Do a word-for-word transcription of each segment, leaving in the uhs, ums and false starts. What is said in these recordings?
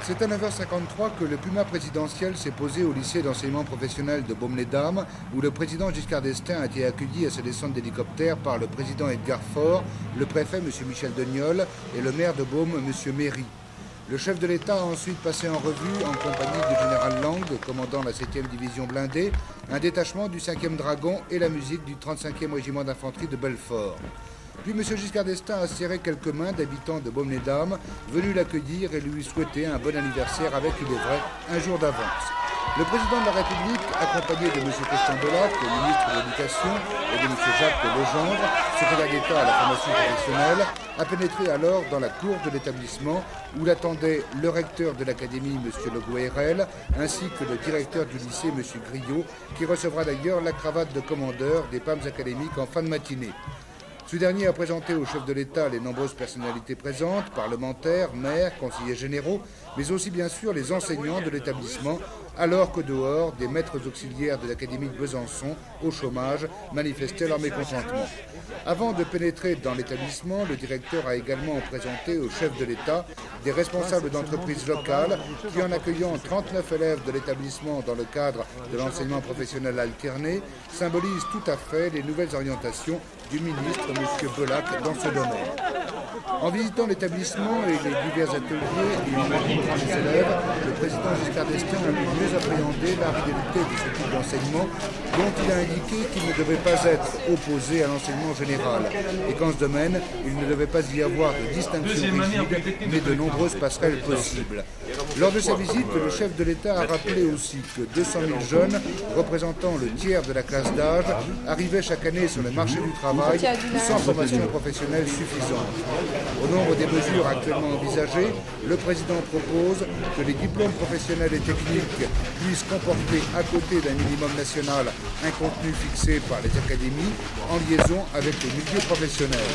C'est à neuf heures cinquante-trois que le puma présidentiel s'est posé au lycée d'enseignement professionnel de Baume-les-Dames, où le président Giscard d'Estaing a été accueilli à sa descente d'hélicoptère par le président Edgar Faure, le préfet M. Michel Deniol et le maire de Beaume M. Méry. Le chef de l'État a ensuite passé en revue, en compagnie du général Lang, commandant la septième division blindée, un détachement du cinquième Dragon et la musique du trente-cinquième régiment d'infanterie de Belfort. Puis M. Giscard d'Estaing a serré quelques mains d'habitants de Baume-les-Dames, venus l'accueillir et lui souhaiter un bon anniversaire avec, il est vrai, un jour d'avance. Le président de la République, accompagné de M. Christian Delatte, le ministre de l'Éducation, et de M. Jacques Legendre, secrétaire d'État à la formation professionnelle, a pénétré alors dans la cour de l'établissement où l'attendait le recteur de l'Académie, M. Le Gouérel, ainsi que le directeur du lycée, M. Griot, qui recevra d'ailleurs la cravate de commandeur des Palmes académiques en fin de matinée. Ce dernier a présenté au chef de l'État les nombreuses personnalités présentes, parlementaires, maires, conseillers généraux, mais aussi bien sûr les enseignants de l'établissement, alors qu'au dehors, des maîtres auxiliaires de l'Académie de Besançon, au chômage, manifestaient leur mécontentement. Avant de pénétrer dans l'établissement, le directeur a également présenté au chef de l'État des responsables d'entreprises locales qui, en accueillant trente-neuf élèves de l'établissement dans le cadre de l'enseignement professionnel alterné, symbolisent tout à fait les nouvelles orientations du ministre, M. Bellac, dans ce domaine. En visitant l'établissement et les divers ateliers et imaginant les élèves, le président Giscard d'Estaing a pu mieux appréhender la réalité de ce type d'enseignement dont il a indiqué qu'il ne devait pas être opposé à l'enseignement général et qu'en ce domaine, il ne devait pas y avoir de distinction rigide, mais de nombreuses passerelles possibles. Lors de sa visite, le chef de l'État a rappelé aussi que deux cent mille jeunes, représentant le tiers de la classe d'âge, arrivaient chaque année sur le marché du travail sans formation professionnelle suffisante. Au nombre des mesures actuellement envisagées, le président propose que les diplômes professionnels et techniques puissent comporter à côté d'un minimum national un contenu fixé par les académies en liaison avec les milieux professionnels.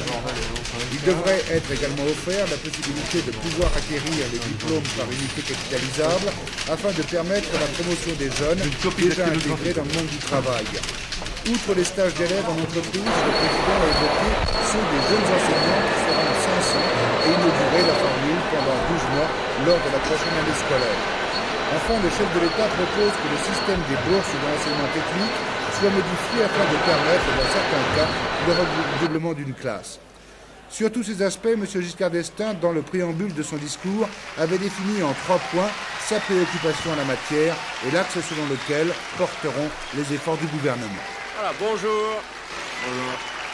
Il devrait être également offert la possibilité de pouvoir acquérir les diplômes par unité capitalisable afin de permettre la promotion des jeunes déjà intégrés dans le monde du travail. Outre les stages d'élèves en entreprise, le président a évoqué ceux des jeunes enseignants qui seront cinq cents et inauguré la formule pendant douze mois lors de la prochaine année scolaire. Enfin, le chef de l'État propose que le système des bourses de l'enseignement technique soit modifié afin de permettre, dans certains cas, le redoublement d'une classe. Sur tous ces aspects, M. Giscard d'Estaing, dans le préambule de son discours, avait défini en trois points sa préoccupation en la matière et l'axe selon lequel porteront les efforts du gouvernement. Voilà, bonjour. Bonjour.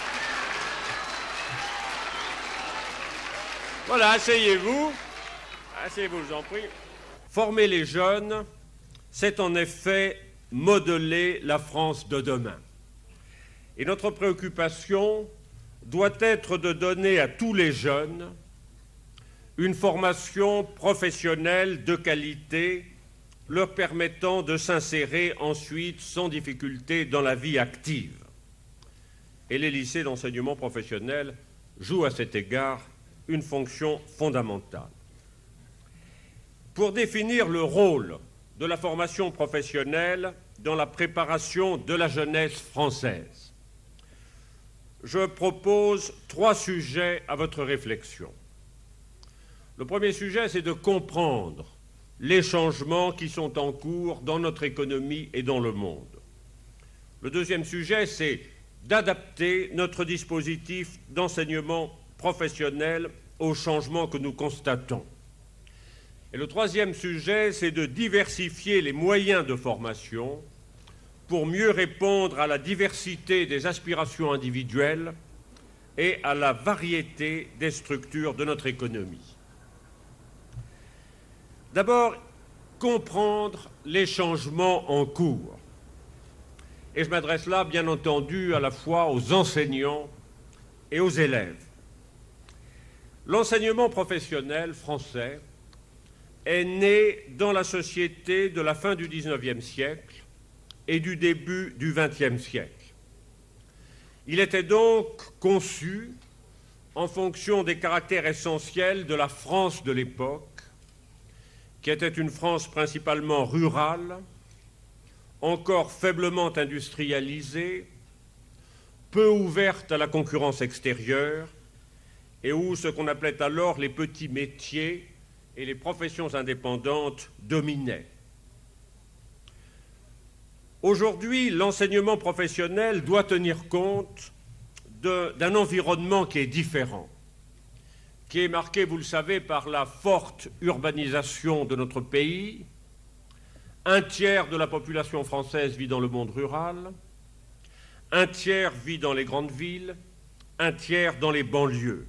Voilà, asseyez-vous. Asseyez-vous, je vous en prie. Former les jeunes, c'est en effet modeler la France de demain. Et notre préoccupation doit être de donner à tous les jeunes une formation professionnelle de qualité leur permettant de s'insérer ensuite sans difficulté dans la vie active. Et les lycées d'enseignement professionnel jouent à cet égard une fonction fondamentale. Pour définir le rôle de la formation professionnelle dans la préparation de la jeunesse française, je propose trois sujets à votre réflexion. Le premier sujet, c'est de comprendre les changements qui sont en cours dans notre économie et dans le monde. Le deuxième sujet, c'est d'adapter notre dispositif d'enseignement professionnel aux changements que nous constatons. Et le troisième sujet, c'est de diversifier les moyens de formation pour mieux répondre à la diversité des aspirations individuelles et à la variété des structures de notre économie. D'abord, comprendre les changements en cours. Et je m'adresse là, bien entendu, à la fois aux enseignants et aux élèves. L'enseignement professionnel français est né dans la société de la fin du dix-neuvième siècle et du début du vingtième siècle. Il était donc conçu en fonction des caractères essentiels de la France de l'époque, qui était une France principalement rurale, encore faiblement industrialisée, peu ouverte à la concurrence extérieure, et où ce qu'on appelait alors les petits métiers et les professions indépendantes dominaient. Aujourd'hui, l'enseignement professionnel doit tenir compte d'un environnement qui est différent, qui est marqué, vous le savez, par la forte urbanisation de notre pays. Un tiers de la population française vit dans le monde rural, un tiers vit dans les grandes villes, un tiers dans les banlieues.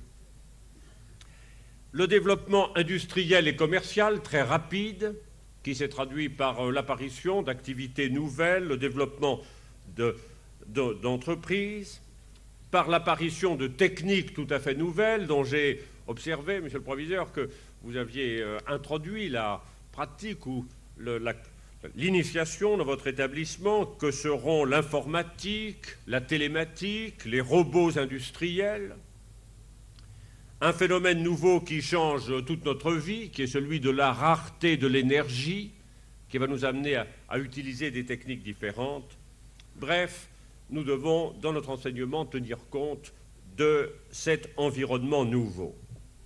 Le développement industriel et commercial très rapide, qui s'est traduit par l'apparition d'activités nouvelles, le développement de, de, d'entreprises, par l'apparition de techniques tout à fait nouvelles, dont j'ai observé, monsieur le proviseur, que vous aviez euh, introduit la pratique ou le, la, l'initiation dans votre établissement, que seront l'informatique, la télématique, les robots industriels. Un phénomène nouveau qui change toute notre vie, qui est celui de la rareté de l'énergie, qui va nous amener à, à utiliser des techniques différentes. Bref, nous devons, dans notre enseignement, tenir compte de cet environnement nouveau.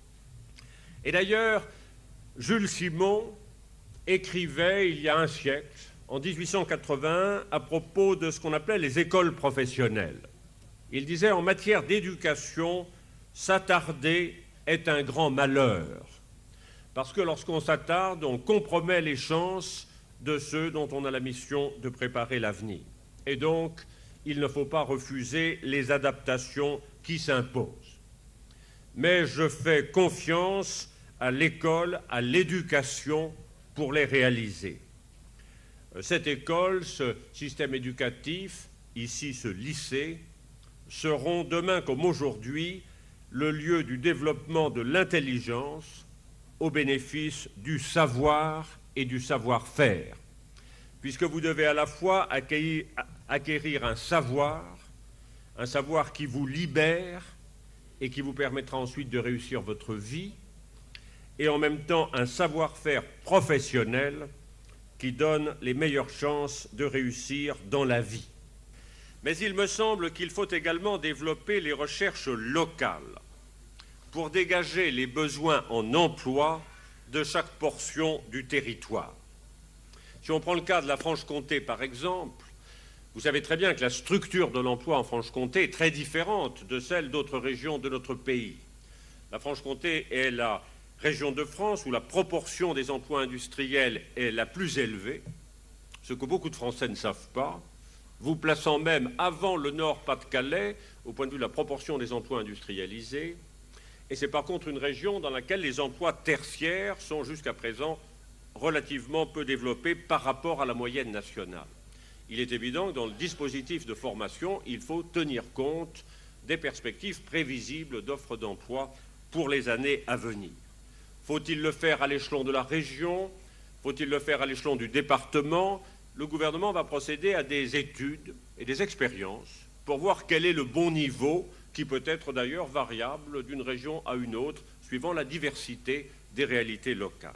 Et d'ailleurs, Jules Simon écrivait il y a un siècle, en mille huit cent quatre-vingts, à propos de ce qu'on appelait les écoles professionnelles. Il disait « En matière d'éducation, s'attarder est un grand malheur, parce que lorsqu'on s'attarde, on compromet les chances de ceux dont on a la mission de préparer l'avenir. Et donc, il ne faut pas refuser les adaptations qui s'imposent. Mais je fais confiance à l'école, à l'éducation pour les réaliser. Cette école, ce système éducatif, ici ce lycée, seront demain comme aujourd'hui le lieu du développement de l'intelligence au bénéfice du savoir et du savoir-faire, puisque vous devez à la fois acquérir, acquérir un savoir, un savoir qui vous libère et qui vous permettra ensuite de réussir votre vie, et en même temps un savoir-faire professionnel qui donne les meilleures chances de réussir dans la vie. Mais il me semble qu'il faut également développer les recherches locales pour dégager les besoins en emploi de chaque portion du territoire. Si on prend le cas de la Franche-Comté, par exemple, vous savez très bien que la structure de l'emploi en Franche-Comté est très différente de celle d'autres régions de notre pays. La Franche-Comté est la région de France où la proportion des emplois industriels est la plus élevée, ce que beaucoup de Français ne savent pas, vous plaçant même avant le Nord-Pas-de-Calais au point de vue de la proportion des emplois industrialisés. Et c'est par contre une région dans laquelle les emplois tertiaires sont jusqu'à présent relativement peu développés par rapport à la moyenne nationale. Il est évident que dans le dispositif de formation, il faut tenir compte des perspectives prévisibles d'offres d'emploi pour les années à venir. Faut-il le faire à l'échelon de la région? Faut-il le faire à l'échelon du département? Le gouvernement va procéder à des études et des expériences pour voir quel est le bon niveau, qui peut être d'ailleurs variable d'une région à une autre, suivant la diversité des réalités locales.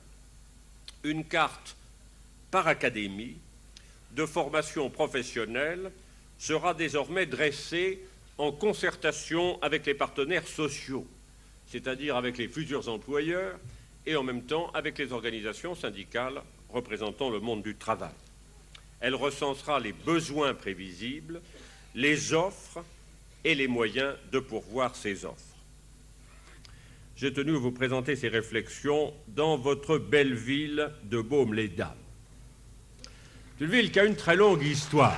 Une carte par académie de formation professionnelle sera désormais dressée en concertation avec les partenaires sociaux, c'est-à-dire avec les futurs employeurs et en même temps avec les organisations syndicales représentant le monde du travail. Elle recensera les besoins prévisibles, les offres et les moyens de pourvoir ces offres. J'ai tenu à vous présenter ces réflexions dans votre belle ville de Baume-les-Dames. C'est une ville qui a une très longue histoire.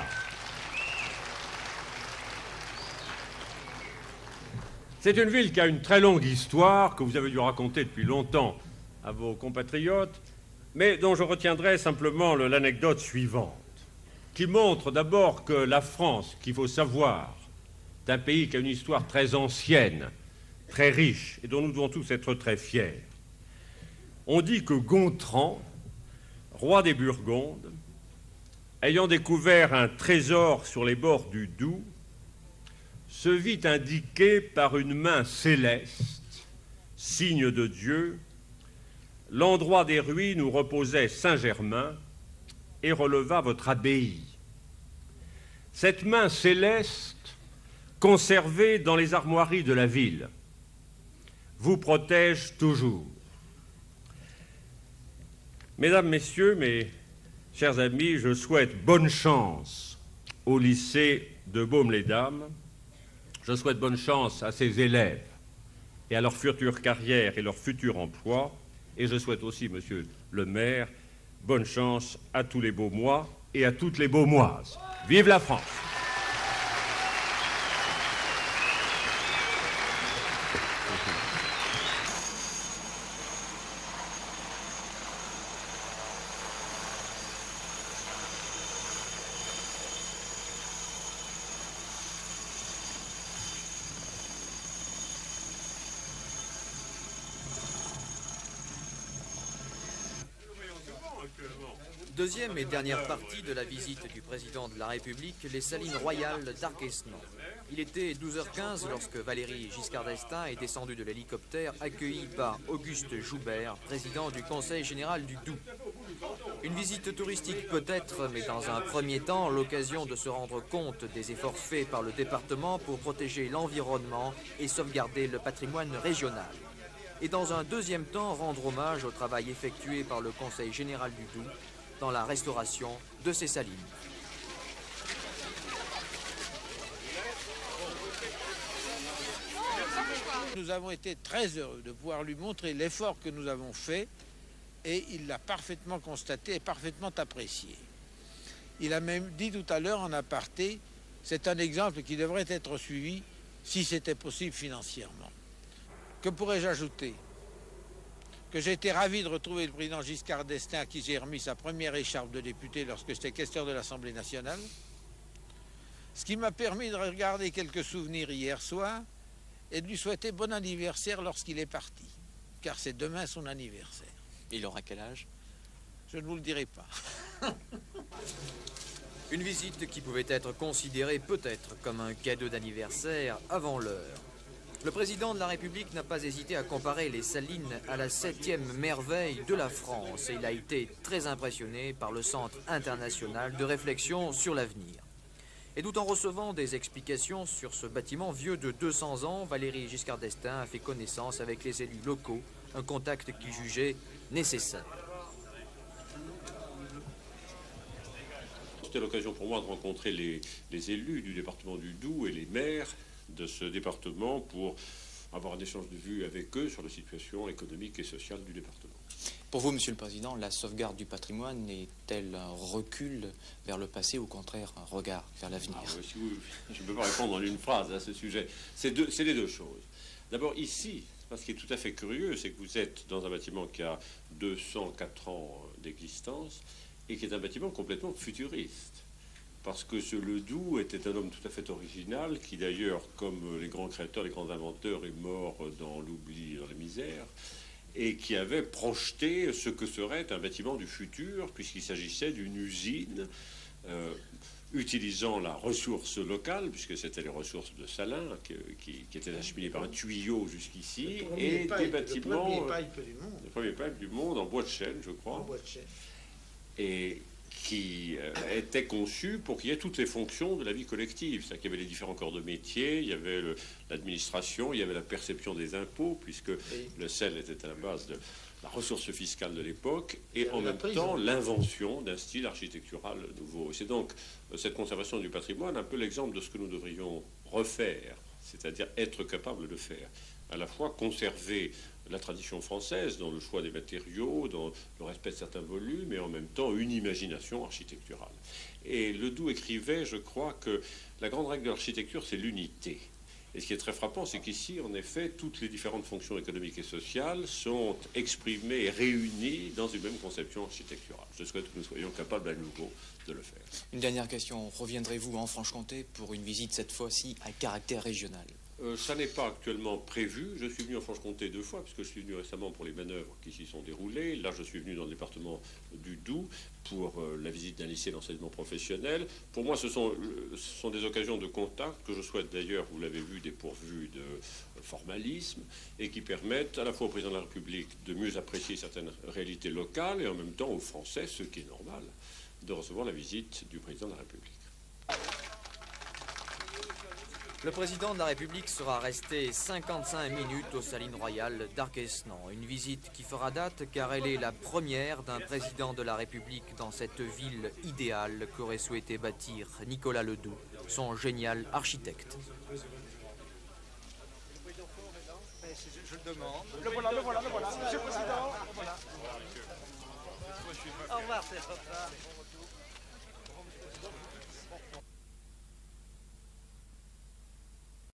C'est une ville qui a une très longue histoire que vous avez dû raconter depuis longtemps à vos compatriotes, mais dont je retiendrai simplement l'anecdote suivante, qui montre d'abord que la France, qu'il faut savoir, est un pays qui a une histoire très ancienne, très riche, et dont nous devons tous être très fiers. On dit que Gontran, roi des Burgondes, ayant découvert un trésor sur les bords du Doubs, se vit indiquer par une main céleste, signe de Dieu, l'endroit des ruines où reposait Saint-Germain et releva votre abbaye. Cette main céleste, conservée dans les armoiries de la ville, vous protège toujours. Mesdames, Messieurs, mes chers amis, je souhaite bonne chance au lycée de Baume-les-Dames. Je souhaite bonne chance à ses élèves et à leur future carrière et leur futur emploi. Et je souhaite aussi, Monsieur le maire, bonne chance à tous les Baumois et à toutes les Baumoises. Vive la France! Deuxième et dernière partie de la visite du président de la République, les salines royales d'Arquesnon. Il était douze heures quinze lorsque Valéry Giscard d'Estaing est descendu de l'hélicoptère, accueilli par Auguste Joubert, président du Conseil général du Doubs. Une visite touristique peut-être, mais dans un premier temps, l'occasion de se rendre compte des efforts faits par le département pour protéger l'environnement et sauvegarder le patrimoine régional. Et dans un deuxième temps, rendre hommage au travail effectué par le Conseil général du Doubs dans la restauration de ces salines. Nous avons été très heureux de pouvoir lui montrer l'effort que nous avons fait et il l'a parfaitement constaté et parfaitement apprécié. Il a même dit tout à l'heure en aparté, c'est un exemple qui devrait être suivi si c'était possible financièrement. Que pourrais-je ajouter ? Que j'ai été ravi de retrouver le président Giscard d'Estaing à qui j'ai remis sa première écharpe de député lorsque j'étais questeur de l'Assemblée nationale. Ce qui m'a permis de regarder quelques souvenirs hier soir et de lui souhaiter bon anniversaire lorsqu'il est parti, car c'est demain son anniversaire. Il aura quel âge? Je ne vous le dirai pas. Une visite qui pouvait être considérée peut-être comme un cadeau d'anniversaire avant l'heure. Le président de la République n'a pas hésité à comparer les salines à la septième merveille de la France et il a été très impressionné par le Centre international de réflexion sur l'avenir. Et tout en recevant des explications sur ce bâtiment vieux de deux cents ans, Valéry Giscard d'Estaing a fait connaissance avec les élus locaux, un contact qu'il jugeait nécessaire. C'était l'occasion pour moi de rencontrer les, les élus du département du Doubs et les maires de ce département pour avoir un échange de vues avec eux sur la situation économique et sociale du département. Pour vous, Monsieur le Président, la sauvegarde du patrimoine est-elle un recul vers le passé ou au contraire un regard vers l'avenir? Ah, oui, si vous, je ne peux pas répondre en une phrase à ce sujet. C'est les deux choses. D'abord, ici, ce qui est tout à fait curieux, c'est que vous êtes dans un bâtiment qui a deux cent quatre ans d'existence et qui est un bâtiment complètement futuriste. Parce que ce Ledoux était un homme tout à fait original, qui d'ailleurs, comme les grands créateurs, les grands inventeurs, est mort dans l'oubli, dans la misère, et qui avait projeté ce que serait un bâtiment du futur, puisqu'il s'agissait d'une usine euh, utilisant la ressource locale, puisque c'était les ressources de Salins, qui, qui, qui étaient acheminées par un tuyau jusqu'ici, et pipe, des bâtiments... Le premier pipe du monde. Le premier pipe du monde, en bois de chêne, je crois. En bois de chêne. Et qui euh, était conçu pour qu'il y ait toutes les fonctions de la vie collective. C'est-à-dire qu'il y avait les différents corps de métier, il y avait l'administration, il y avait la perception des impôts, puisque oui. le sel était à la base de la ressource fiscale de l'époque, et en même temps l'invention d'un style architectural nouveau. C'est donc euh, cette conservation du patrimoine un peu l'exemple de ce que nous devrions refaire, c'est-à-dire être capable de faire. À la fois conserver la tradition française dans le choix des matériaux, dans le respect de certains volumes, et en même temps une imagination architecturale. Et Ledoux écrivait, je crois, que la grande règle de l'architecture, c'est l'unité. Et ce qui est très frappant, c'est qu'ici, en effet, toutes les différentes fonctions économiques et sociales sont exprimées et réunies dans une même conception architecturale. Je souhaite que nous soyons capables à nouveau de le faire. Une dernière question. Reviendrez-vous en Franche-Comté pour une visite cette fois-ci à caractère régional ? Euh, ça n'est pas actuellement prévu. Je suis venu en Franche-Comté deux fois, puisque je suis venu récemment pour les manœuvres qui s'y sont déroulées. Là, je suis venu dans le département du Doubs pour euh, la visite d'un lycée d'enseignement professionnel. Pour moi, ce sont, ce sont des occasions de contact que je souhaite d'ailleurs, vous l'avez vu, dépourvues de formalisme et qui permettent à la fois au président de la République de mieux apprécier certaines réalités locales et en même temps aux Français, ce qui est normal, de recevoir la visite du président de la République. Le président de la République sera resté cinquante-cinq minutes aux Salines Royales d'Arquesnan. Une visite qui fera date car elle est la première d'un président de la République dans cette ville idéale qu'aurait souhaité bâtir Nicolas Ledoux, son génial architecte. Je le demande. Le voilà, le voilà, le voilà. Monsieur le Président. Voilà. Au revoir, c'est papa.